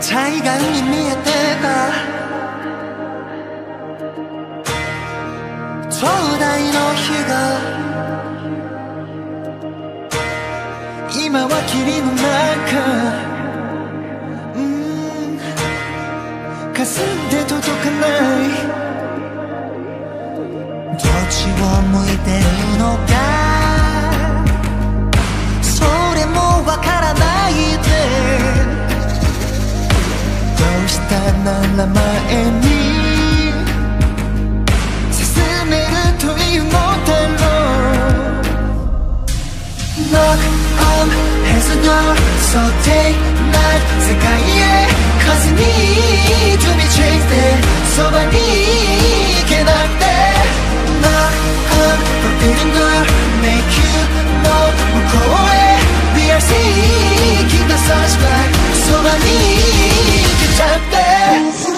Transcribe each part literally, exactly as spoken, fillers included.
対岸に見えてた灯台の火が今は霧の中、うーん霞んで届かない。どっちを向いてるのかそれもわからないで、どうしたなら前に進めるというのだろう。 Knock on his door, so take night 世界へ風に to be chased でそばに行けなくて Knock on forbidden door, make you know 向こうへ We are seeking the sunshine そばに行けちゃって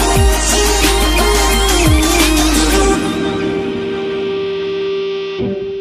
you